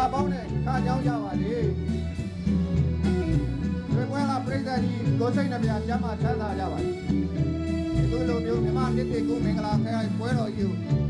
ပေါင်းနဲ့ခါကြောင်းကြပါလေဒီပွဲကပြိဿကြီးကိုစိတ်နှပြကျမ်းမာချမ်းသာကြပါလေဒီလိုမျိုးမြမနှစ်တကူမင်္ဂလာခရိုင်ပွဲတော်ကြီး